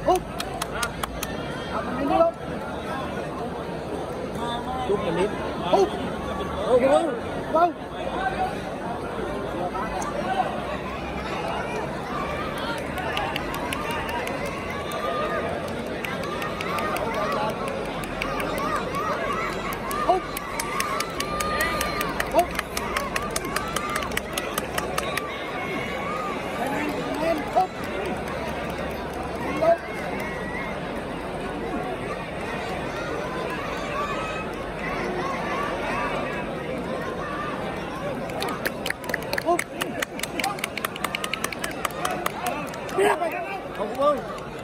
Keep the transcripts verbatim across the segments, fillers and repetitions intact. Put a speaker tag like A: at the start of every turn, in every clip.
A: Hút. Mình đi luôn. Chút mình đi. Hút. Vâng. Vâng. Không có ơi.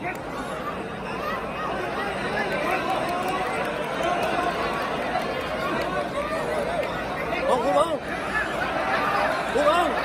A: Không có ơi. Không có ơi.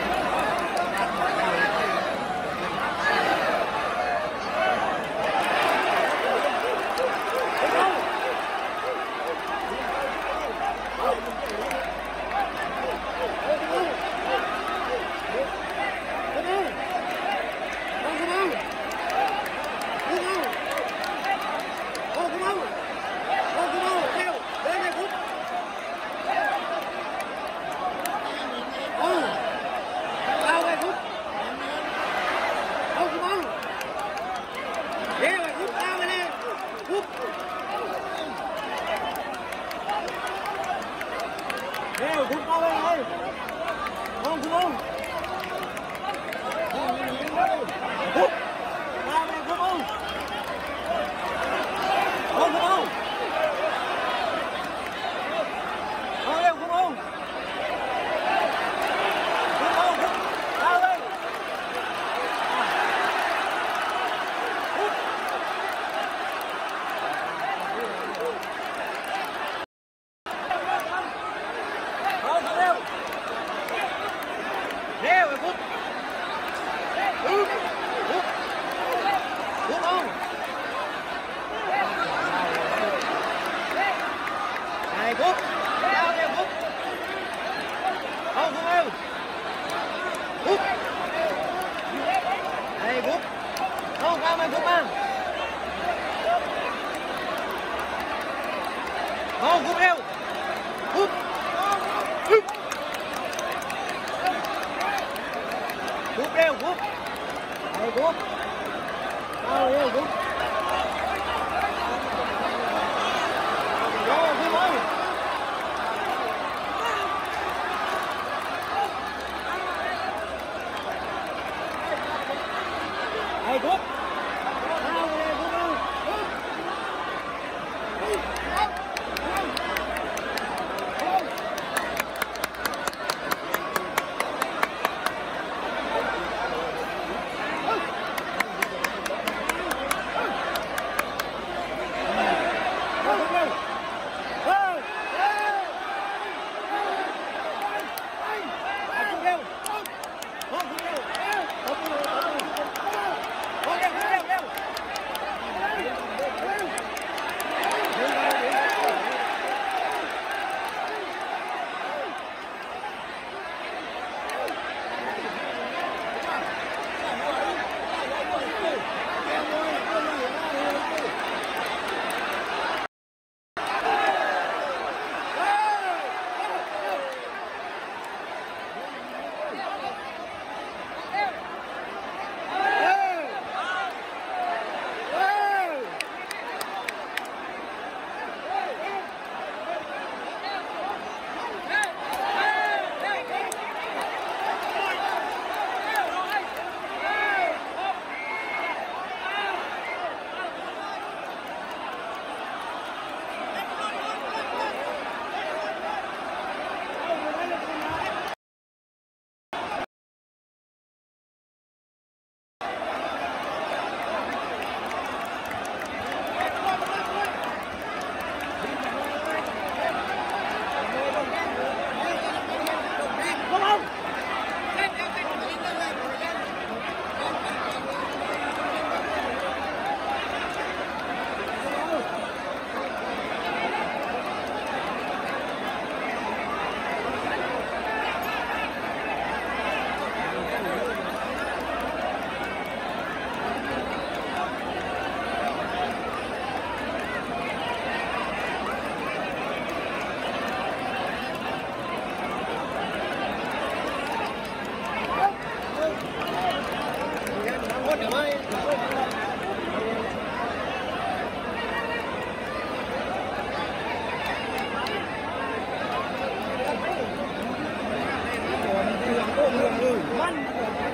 A: Đều thúc cao lên ơi. Không không. Thúc. Cao lên thúc không. Không không. Cao lên thúc không. Thúc không thúc. Cao lên. Thúc. Leo rồi Phúc. Phúc. Phúc. Phúc không. Này Phúc. Leo leo Phúc. Không không leo. Phúc. Này Phúc. Không cao mà Phúc mà. Không Phúc leo. Phúc. Phúc. Phúc đeo Phúc. Đây Phúc. Đâu đeo Phúc. Vô Phúc ơi. Đây Phúc. Đâu đeo Phúc ơi. Không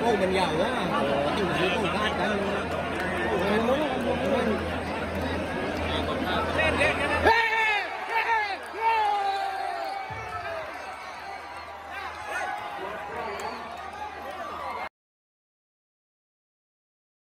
A: mình giàu quá, tình cảm của con gái cả